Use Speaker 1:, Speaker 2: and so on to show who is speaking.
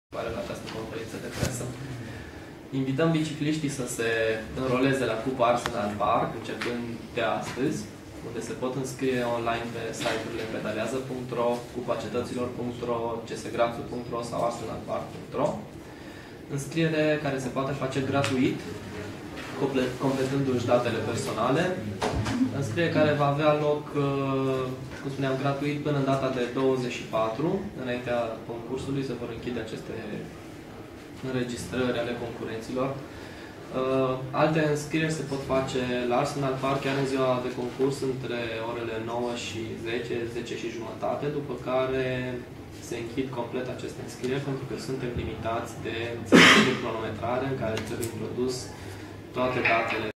Speaker 1: la această conferință de presă. Invităm bicicliștii să se înroleze la Cupa Arsenal Park, începând de astăzi, unde se pot înscrie online pe site-urile pedalează.ro, cupacetăților.ro, csgrațu.ro sau arsenalpark.ro. Înscriere care se poate face gratuit, completându-și datele personale. Înscriere care va avea loc, cum spuneam, gratuit până în data de 24. Înaintea concursului se vor închide aceste înregistrări ale concurenților. Alte înscrieri se pot face la Arsenal Park chiar în ziua de concurs între orele 9 și 10, 10 și jumătate, după care se închid complet aceste înscrieri pentru că suntem limitați de cronometrare în care trebuie introdus toate datele